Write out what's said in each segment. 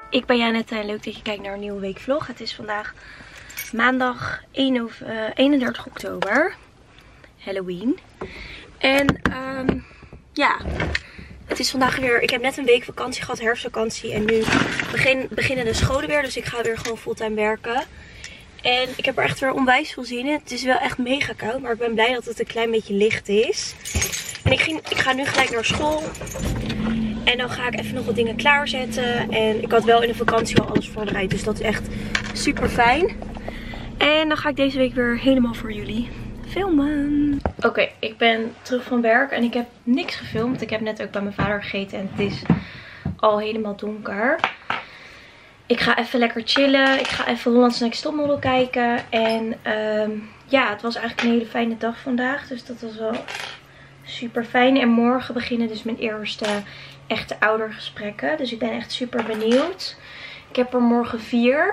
Ik ben Janette en leuk dat je kijkt naar een nieuwe weekvlog. Het is vandaag maandag 31 oktober. Halloween. En ja, het is vandaag weer... Ik heb net een week vakantie gehad, herfstvakantie. En nu beginnen de scholen weer. Dus ik ga weer gewoon fulltime werken. En ik heb er echt weer onwijs veel zin in. Het is wel echt mega koud, maar ik ben blij dat het een klein beetje licht is. En ik ga nu gelijk naar school. En dan ga ik even nog wat dingen klaarzetten. En ik had wel in de vakantie al alles voorbereid. Dus dat is echt super fijn. En dan ga ik deze week weer helemaal voor jullie filmen. Oké, ik ben terug van werk en ik heb niks gefilmd. Ik heb net ook bij mijn vader gegeten en het is al helemaal donker. Ik ga even lekker chillen. Ik ga even Holland's Next Topmodel kijken. En ja, het was eigenlijk een hele fijne dag vandaag. Dus dat was wel super fijn. En morgen beginnen dus mijn eerste echte oudergesprekken. Dus ik ben echt super benieuwd. Ik heb er morgen 4.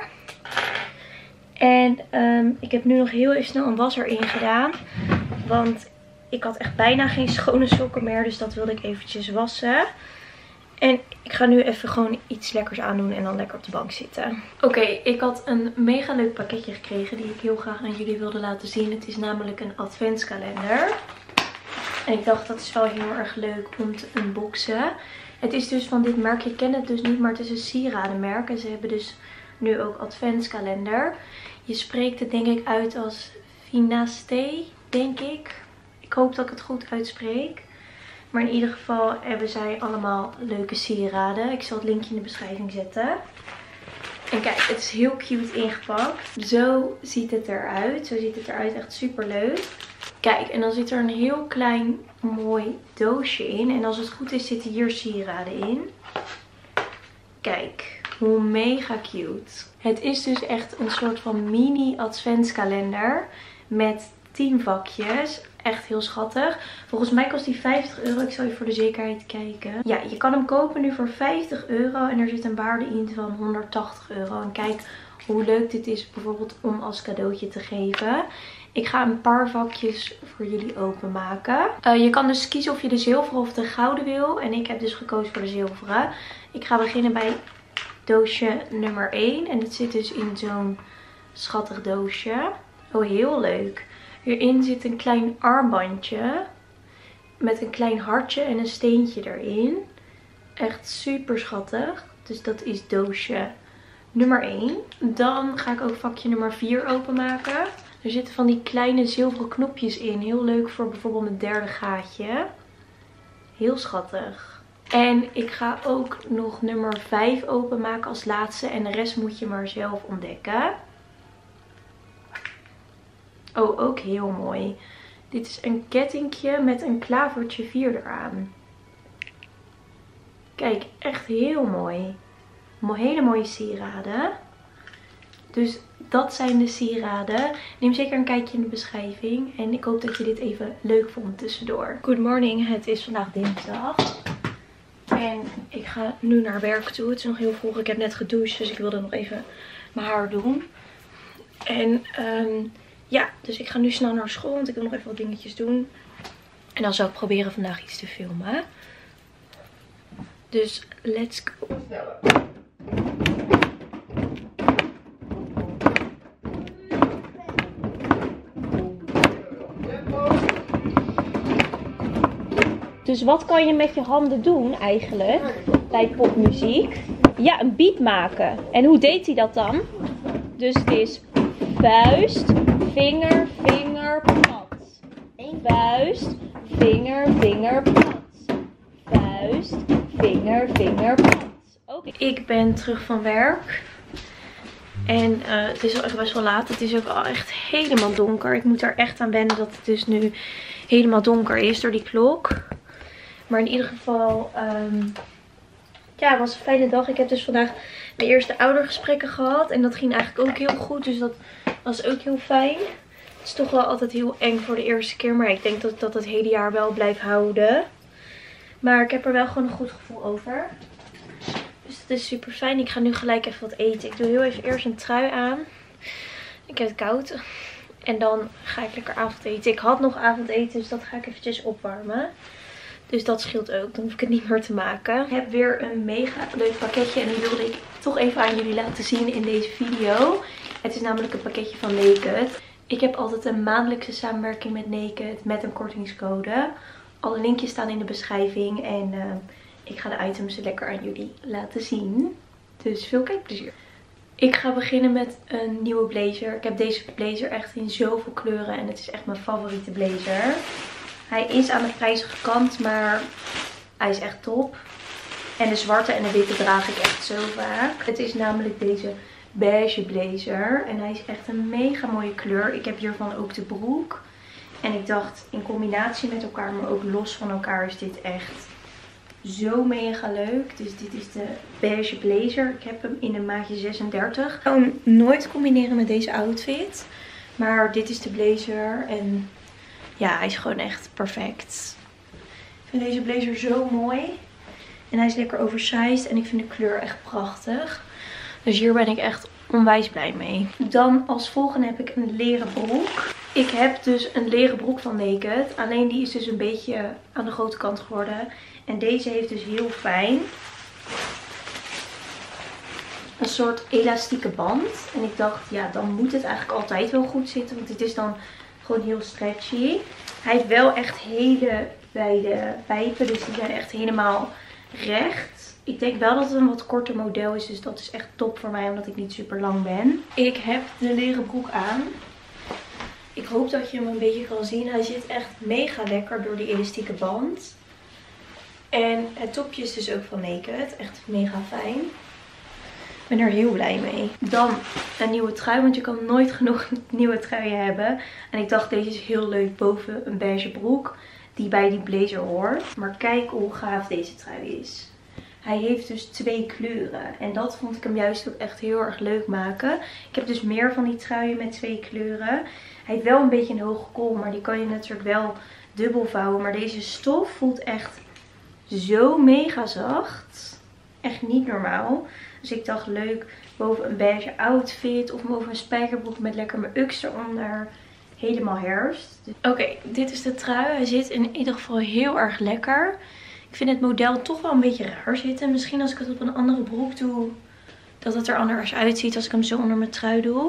En ik heb nu nog heel even snel een was erin gedaan. Want ik had echt bijna geen schone sokken meer. Dus dat wilde ik eventjes wassen. En ik ga nu even gewoon iets lekkers aandoen en dan lekker op de bank zitten. Oké, ik had een mega leuk pakketje gekregen die ik heel graag aan jullie wilde laten zien. Het is namelijk een adventskalender. En ik dacht dat is wel heel erg leuk om te unboxen. Het is dus van dit merk, je kent het dus niet, maar het is een sieradenmerk. En ze hebben dus nu ook adventskalender. Je spreekt het denk ik uit als Finaste, denk ik. Ik hoop dat ik het goed uitspreek. Maar in ieder geval hebben zij allemaal leuke sieraden. Ik zal het linkje in de beschrijving zetten. En kijk, het is heel cute ingepakt. Zo ziet het eruit. Zo ziet het eruit, echt super leuk. Kijk, en dan zit er een heel klein mooi doosje in. En als het goed is zitten hier sieraden in. Kijk, hoe mega cute. Het is dus echt een soort van mini adventskalender met 10 vakjes. Echt heel schattig. Volgens mij kost die €50. Ik zal je voor de zekerheid kijken. Ja, je kan hem kopen nu voor €50. En er zit een waarde in van €180. En kijk hoe leuk dit is bijvoorbeeld om als cadeautje te geven. Ik ga een paar vakjes voor jullie openmaken. Je kan dus kiezen of je de zilveren of de gouden wil. En ik heb dus gekozen voor de zilveren. Ik ga beginnen bij doosje nummer 1. En het zit dus in zo'n schattig doosje. Oh, heel leuk. Hierin zit een klein armbandje met een klein hartje en een steentje erin. Echt super schattig. Dus dat is doosje nummer 1. Dan ga ik ook vakje nummer 4 openmaken. Er zitten van die kleine zilveren knopjes in. Heel leuk voor bijvoorbeeld mijn derde gaatje. Heel schattig. En ik ga ook nog nummer 5 openmaken als laatste. En de rest moet je maar zelf ontdekken. Oh, ook heel mooi. Dit is een kettingje met een klavertje 4 eraan. Kijk, echt heel mooi. Hele mooie sieraden. Dus dat zijn de sieraden. Neem zeker een kijkje in de beschrijving. En ik hoop dat je dit even leuk vond tussendoor. Good morning, het is vandaag dinsdag. En ik ga nu naar werk toe. Het is nog heel vroeg. Ik heb net gedoucht, dus ik wilde nog even mijn haar doen. En ja, dus ik ga nu snel naar school, want ik wil nog even wat dingetjes doen. En dan zal ik proberen vandaag iets te filmen. Dus let's go. Dus wat kan je met je handen doen eigenlijk bij popmuziek? Ja, een beat maken. En hoe deed hij dat dan? Dus het is vuist, vinger, vinger, plat. Vuist, vinger, vinger, plat. Vuist, vinger, vinger, plat. Okay. Ik ben terug van werk. En het is al echt best wel laat. Het is ook al echt helemaal donker. Ik moet er echt aan wennen dat het dus nu helemaal donker is door die klok. Maar in ieder geval, ja, het was een fijne dag. Ik heb dus vandaag mijn eerste oudergesprekken gehad. En dat ging eigenlijk ook heel goed. Dus dat was ook heel fijn. Het is toch wel altijd heel eng voor de eerste keer. Maar ik denk dat ik dat het hele jaar wel blijf houden. Maar ik heb er wel gewoon een goed gevoel over. Dus dat is super fijn. Ik ga nu gelijk even wat eten. Ik doe heel even eerst een trui aan. Ik heb het koud. En dan ga ik lekker avondeten. Ik had nog avondeten, dus dat ga ik eventjes opwarmen. Dus dat scheelt ook. Dan hoef ik het niet meer te maken. Ik heb weer een mega leuk pakketje. En die wilde ik toch even aan jullie laten zien in deze video. Het is namelijk een pakketje van Naked. Ik heb altijd een maandelijkse samenwerking met Naked met een kortingscode. Alle linkjes staan in de beschrijving. En ik ga de items lekker aan jullie laten zien. Dus veel kijkplezier. Ik ga beginnen met een nieuwe blazer. Ik heb deze blazer echt in zoveel kleuren. En het is echt mijn favoriete blazer. Hij is aan de prijzige kant, maar hij is echt top. En de zwarte en de witte draag ik echt zo vaak. Het is namelijk deze beige blazer. En hij is echt een mega mooie kleur. Ik heb hiervan ook de broek. En ik dacht in combinatie met elkaar, maar ook los van elkaar is dit echt zo mega leuk. Dus dit is de beige blazer. Ik heb hem in een maatje 36. Ik zou hem nooit combineren met deze outfit. Maar dit is de blazer. En ja, hij is gewoon echt perfect. Ik vind deze blazer zo mooi. En hij is lekker oversized. En ik vind de kleur echt prachtig. Dus hier ben ik echt onwijs blij mee. Dan als volgende heb ik een leren broek. Ik heb dus een leren broek van Naked. Alleen die is dus een beetje aan de grote kant geworden. En deze heeft dus heel fijn een soort elastieke band. En ik dacht, ja, dan moet het eigenlijk altijd wel goed zitten. Want het is dan gewoon heel stretchy. Hij heeft wel echt hele wijde pijpen. Dus die zijn echt helemaal recht. Ik denk wel dat het een wat korter model is. Dus dat is echt top voor mij. Omdat ik niet super lang ben. Ik heb de leren broek aan. Ik hoop dat je hem een beetje kan zien. Hij zit echt mega lekker door die elastieke band. En het topje is dus ook van Naked. Echt mega fijn. Ik ben er heel blij mee. Dan een nieuwe trui. Want je kan nooit genoeg nieuwe truien hebben. En ik dacht, deze is heel leuk boven een beige broek. Die bij die blazer hoort. Maar kijk hoe gaaf deze trui is. Hij heeft dus 2 kleuren. En dat vond ik hem juist ook echt heel erg leuk maken. Ik heb dus meer van die truien met 2 kleuren. Hij heeft wel een beetje een hoge kool. Maar die kan je natuurlijk wel dubbel vouwen. Maar deze stof voelt echt zo mega zacht. Echt niet normaal. Dus ik dacht, leuk boven een beige outfit. Of boven een spijkerbroek met lekker mijn uks eronder. Helemaal herfst. Oké, dit is de trui. Hij zit in ieder geval heel erg lekker. Ik vind het model toch wel een beetje raar zitten. Misschien als ik het op een andere broek doe, dat het er anders uitziet als ik hem zo onder mijn trui doe.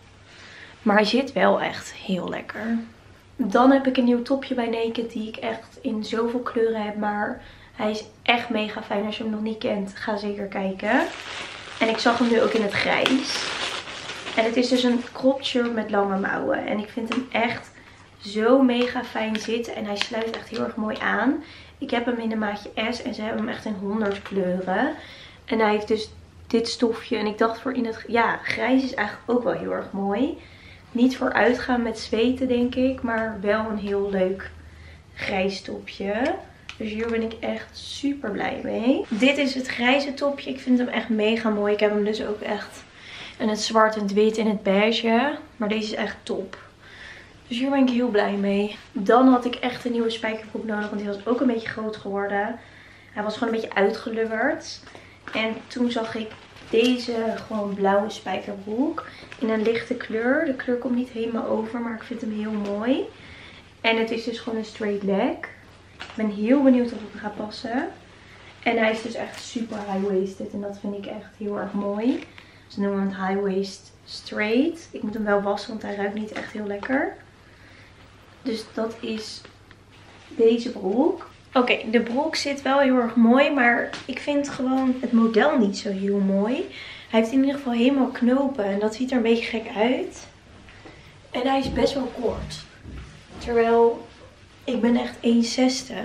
Maar hij zit wel echt heel lekker. Dan heb ik een nieuw topje bij Naked die ik echt in zoveel kleuren heb. Maar hij is echt mega fijn. Als je hem nog niet kent, ga zeker kijken. En ik zag hem nu ook in het grijs. En het is dus een cropped shirt met lange mouwen. En ik vind hem echt zo mega fijn zitten. En hij sluit echt heel erg mooi aan. Ik heb hem in een maatje S en ze hebben hem echt in 100 kleuren. En hij heeft dus dit stofje. En ik dacht voor in het... Ja, grijs is eigenlijk ook wel heel erg mooi. Niet voor uitgaan met zweten denk ik. Maar wel een heel leuk grijs topje. Dus hier ben ik echt super blij mee. Dit is het grijze topje. Ik vind hem echt mega mooi. Ik heb hem dus ook echt in het zwart en het wit en het beige. Maar deze is echt top. Dus hier ben ik heel blij mee. Dan had ik echt een nieuwe spijkerbroek nodig. Want die was ook een beetje groot geworden. Hij was gewoon een beetje uitgelubberd. En toen zag ik deze gewoon blauwe spijkerbroek. In een lichte kleur. De kleur komt niet helemaal over. Maar ik vind hem heel mooi. En het is dus gewoon een straight leg. Ik ben heel benieuwd of het gaat passen. En hij is dus echt super high-waisted. En dat vind ik echt heel erg mooi. Ze noemen het high-waist straight. Ik moet hem wel wassen, want hij ruikt niet echt heel lekker. Dus dat is deze broek. Oké, de broek zit wel heel erg mooi. Maar ik vind gewoon het model niet zo heel mooi. Hij heeft in ieder geval helemaal knopen. En dat ziet er een beetje gek uit. En hij is best wel kort. Terwijl ik ben echt 1,60.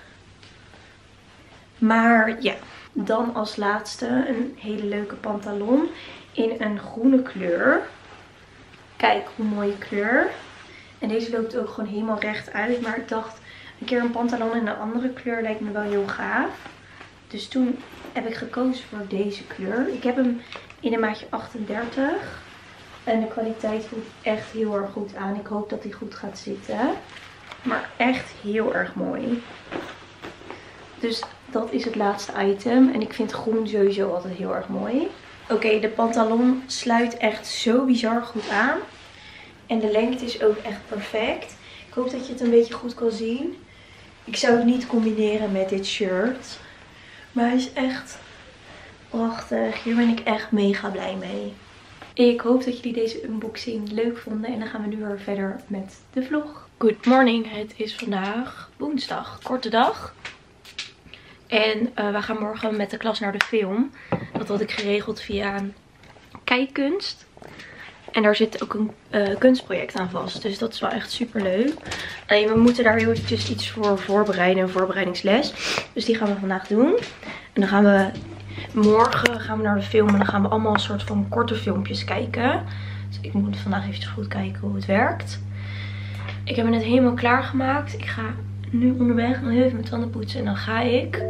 Maar ja, dan als laatste een hele leuke pantalon in een groene kleur. Kijk hoe mooie kleur. En deze loopt ook gewoon helemaal recht uit. Maar ik dacht, een keer een pantalon in een andere kleur lijkt me wel heel gaaf. Dus toen heb ik gekozen voor deze kleur. Ik heb hem in een maatje 38. En de kwaliteit voelt echt heel erg goed aan. Ik hoop dat hij goed gaat zitten. Maar echt heel erg mooi. Dus dat is het laatste item. En ik vind groen sowieso altijd heel erg mooi. Oké, de pantalon sluit echt zo bizar goed aan. En de lengte is ook echt perfect. Ik hoop dat je het een beetje goed kan zien. Ik zou het niet combineren met dit shirt. Maar hij is echt prachtig. Hier ben ik echt mega blij mee. Ik hoop dat jullie deze unboxing leuk vonden. En dan gaan we nu weer verder met de vlog. Good morning. Het is vandaag woensdag. Korte dag. En we gaan morgen met de klas naar de film. Dat had ik geregeld via Kijkkunst. En daar zit ook een kunstproject aan vast. Dus dat is wel echt super leuk. Alleen we moeten daar heel eventjes iets voor voorbereiden. Een voorbereidingsles. Dus die gaan we vandaag doen. En dan gaan we morgen naar de film. En dan gaan we allemaal een soort van korte filmpjes kijken. Dus ik moet vandaag eventjes goed kijken hoe het werkt. Ik heb me net helemaal klaargemaakt. Ik ga nu onderweg nog heel even mijn tanden poetsen. En dan ga ik.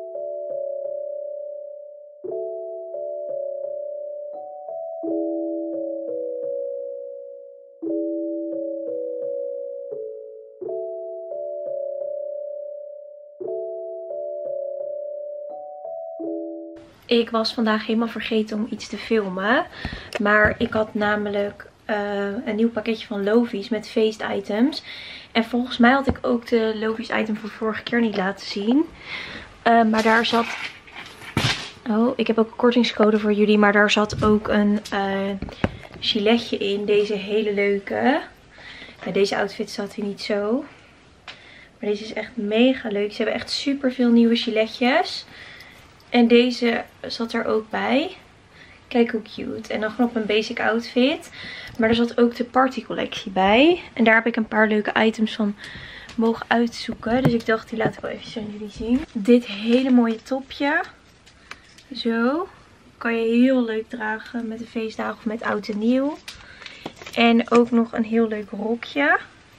Ik was vandaag helemaal vergeten om iets te filmen. Maar ik had namelijk een nieuw pakketje van Lovies met feestitems. En volgens mij had ik ook de Lovies item van vorige keer niet laten zien. Maar daar zat... Oh, ik heb ook een kortingscode voor jullie. Maar daar zat ook een giletje in. Deze hele leuke. Ja, deze outfit zat hier niet zo. Maar deze is echt mega leuk. Ze hebben echt super veel nieuwe giletjes. En deze zat er ook bij. Kijk hoe cute. En dan gewoon op een basic outfit. Maar er zat ook de partycollectie bij. En daar heb ik een paar leuke items van mogen uitzoeken. Dus ik dacht, die laat ik wel even aan jullie zien. Dit hele mooie topje. Zo. Kan je heel leuk dragen met de feestdagen of met oud en nieuw. En ook nog een heel leuk rokje.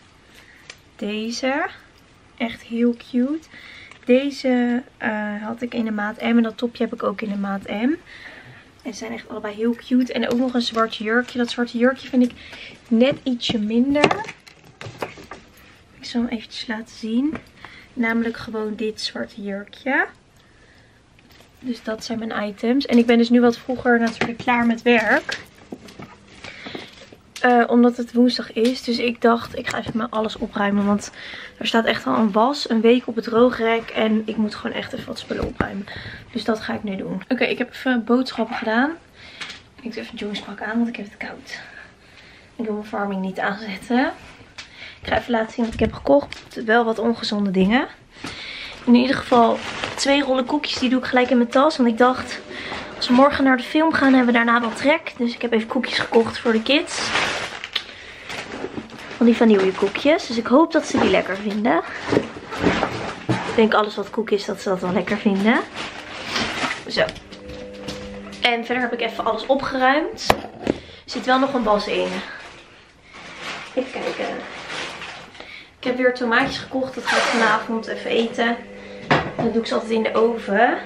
Deze. Echt heel cute. Deze had ik in de maat M. En dat topje heb ik ook in de maat M. En ze zijn echt allebei heel cute. En ook nog een zwart jurkje. Dat zwarte jurkje vind ik net ietsje minder. Ik zal hem eventjes laten zien. Namelijk gewoon dit zwarte jurkje. Dus dat zijn mijn items. En ik ben dus nu wat vroeger natuurlijk klaar met werk. Omdat het woensdag is. Dus ik dacht, ik ga even mijn alles opruimen. Want er staat echt al een was. Een week op het droogrek. En ik moet gewoon echt even wat spullen opruimen. Dus dat ga ik nu doen. Oké, ik heb even boodschappen gedaan. Ik doe even een joggingspak aan, want ik heb het koud. Ik wil mijn verwarming niet aanzetten. Ik ga even laten zien wat ik heb gekocht. Wel wat ongezonde dingen. In ieder geval 2 rollen koekjes. Die doe ik gelijk in mijn tas. Want ik dacht, als we morgen naar de film gaan, hebben we daarna wel trek. Dus ik heb even koekjes gekocht voor de kids. Van die vanillekoekjes. Dus ik hoop dat ze die lekker vinden. Ik denk alles wat koek is, dat ze dat wel lekker vinden. Zo. En verder heb ik even alles opgeruimd. Er zit wel nog een was in. Even kijken. Ik heb weer tomaatjes gekocht. Dat ga ik vanavond even eten. Dan doe ik ze altijd in de oven.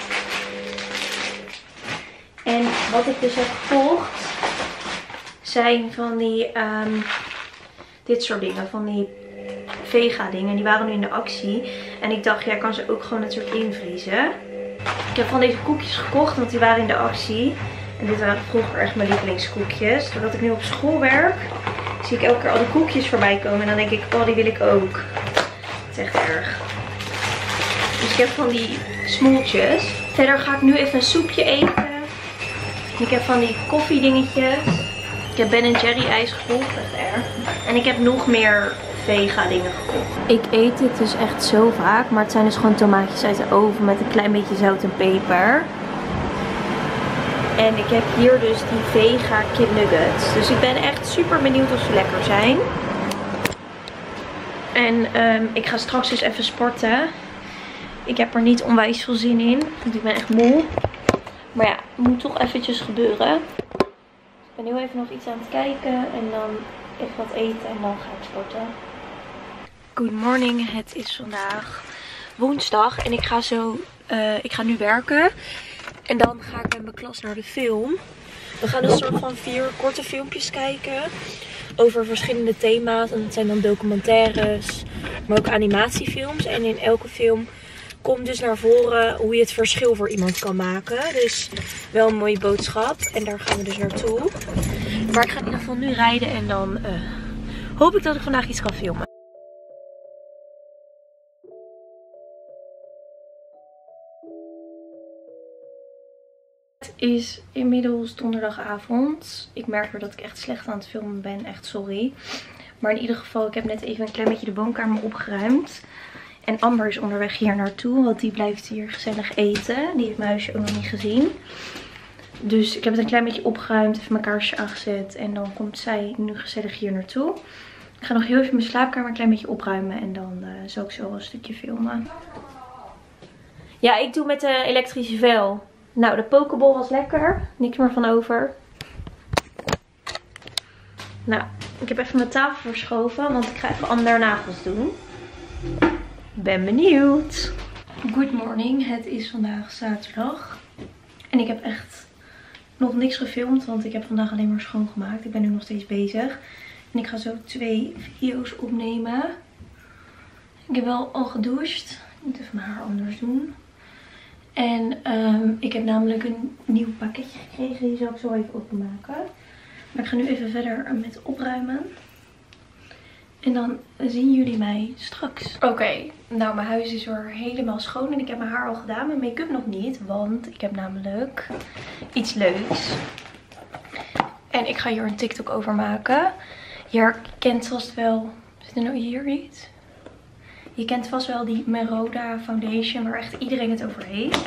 En wat ik dus heb gekocht zijn van die, dit soort dingen, van die vega dingen. Die waren nu in de actie. En ik dacht, ja, ik kan ze ook gewoon natuurlijk invriezen. Ik heb van deze koekjes gekocht, want die waren in de actie. En dit waren vroeger echt mijn lievelingskoekjes. Doordat ik nu op school werk, zie ik elke keer al die koekjes voorbij komen. En dan denk ik, oh, die wil ik ook. Het is echt erg. Dus ik heb van die smoeltjes. Verder ga ik nu even een soepje eten. Ik heb van die koffiedingetjes. Ik heb Ben & Jerry ijs gekocht. Echt erg. En ik heb nog meer vega dingen gekocht. Ik eet dit dus echt zo vaak. Maar het zijn dus gewoon tomaatjes uit de oven met een klein beetje zout en peper. En ik heb hier dus die vega kip nuggets. Dus ik ben echt super benieuwd of ze lekker zijn. En ik ga straks dus even sporten. Ik heb er niet onwijs veel zin in. Want ik ben echt moe. Maar ja, het moet toch eventjes gebeuren. Ik ben heel even nog iets aan het kijken. En dan even wat eten en dan ga ik sporten. Good morning. Het is vandaag woensdag. En ik ga nu werken. En dan ga ik met mijn klas naar de film. We gaan een soort van 4 korte filmpjes kijken. Over verschillende thema's. En dat zijn dan documentaires. Maar ook animatiefilms. En in elke film komt dus naar voren hoe je het verschil voor iemand kan maken. Dus wel een mooie boodschap. En daar gaan we dus naartoe. Maar ik ga in ieder geval nu rijden. En dan hoop ik dat ik vandaag iets kan filmen. Het is inmiddels donderdagavond. Ik merk weer dat ik echt slecht aan het filmen ben. Echt sorry. Maar in ieder geval, ik heb net even een klein beetje de woonkamer opgeruimd. En Amber is onderweg hier naartoe. Want die blijft hier gezellig eten. Die heeft mijn huisje ook nog niet gezien. Dus ik heb het een klein beetje opgeruimd. Even mijn kaarsje aangezet. En dan komt zij nu gezellig hier naartoe. Ik ga nog heel even mijn slaapkamer een klein beetje opruimen. En dan zal ik zo wel een stukje filmen. Ja, ik doe met de elektrische vel. Nou, de pokeball was lekker. Niks meer van over. Nou, ik heb even mijn tafel verschoven. Want ik ga even andere nagels doen. Ben benieuwd. Good morning. Het is vandaag zaterdag. En ik heb echt nog niks gefilmd. Want ik heb vandaag alleen maar schoongemaakt. Ik ben nu nog steeds bezig. En ik ga zo 2 video's opnemen. Ik heb wel al gedoucht. Ik moet even mijn haar anders doen. En ik heb namelijk een nieuw pakketje gekregen. Die zal ik zo even openmaken. Maar ik ga nu even verder met opruimen. En dan zien jullie mij straks. Oké, nou mijn huis is weer helemaal schoon. En ik heb mijn haar al gedaan. Mijn make-up nog niet. Want ik heb namelijk iets leuks. En ik ga hier een TikTok over maken. Je kent vast wel... Zit er nou hier iets? Je kent vast wel die Meroda foundation waar echt iedereen het over heeft.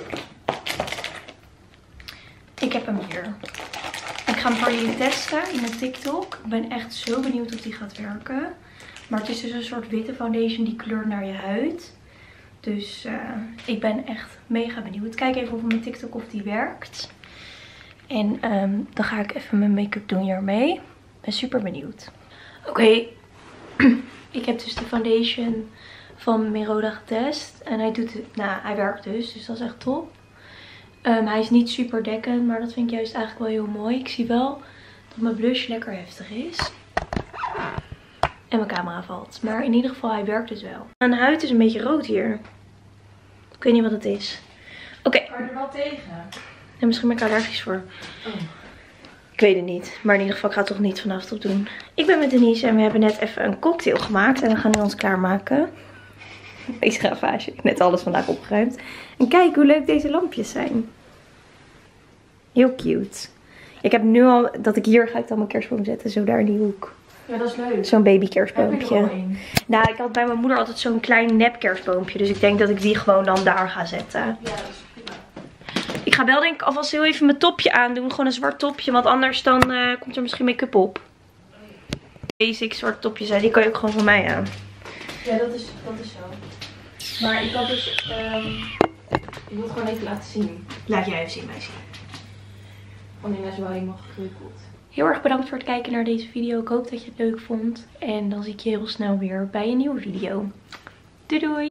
Ik heb hem hier. Ik ga hem voor jullie testen in een TikTok. Ik ben echt zo benieuwd of die gaat werken. Maar het is dus een soort witte foundation die kleurt naar je huid. Dus ik ben echt mega benieuwd. Kijk even op mijn TikTok of die werkt. En dan ga ik even mijn make-up doen hiermee. Ik ben super benieuwd. Oké. Ik heb dus de foundation van Meroda getest. En hij doet het, nou, hij werkt dus dat is echt top. Hij is niet super dekkend, maar dat vind ik juist eigenlijk wel heel mooi. Ik zie wel dat mijn blush lekker heftig is. En mijn camera valt. Maar in ieder geval, hij werkt dus wel. Mijn huid is een beetje rood hier. Ik weet niet wat het is. Oké. Kan je er wel tegen? En misschien ben ik allergisch voor. Oh. Ik weet het niet. Maar in ieder geval, ik ga het toch niet vanavond op doen. Ik ben met Denise en we hebben net even een cocktail gemaakt. En we gaan nu ons klaarmaken. Deze gravage. Ik heb net alles vandaag opgeruimd. En kijk hoe leuk deze lampjes zijn. Heel cute. Ik heb nu al, dat ik hier ga ik dan mijn kerstboom zetten. Zo daar in die hoek. Ja, dat is leuk. Zo'n baby kerstboompje. Heb je er al een? Nou, ik had bij mijn moeder altijd zo'n klein nep kerstboompje. Dus ik denk dat ik die gewoon dan daar ga zetten. Ja, dat is prima. Ik ga wel denk ik alvast heel even mijn topje aandoen. Gewoon een zwart topje. Want anders dan komt er misschien make-up op. Basic zwart topjes zijn. Die kan je ook gewoon van mij aan. Ja, dat is zo. Maar ik had dus... ik wil het gewoon even laten zien. Laat jij even zien, meisje. Van in zo helemaal gekreukeld. Heel erg bedankt voor het kijken naar deze video. Ik hoop dat je het leuk vond. En dan zie ik je heel snel weer bij een nieuwe video. Doei doei!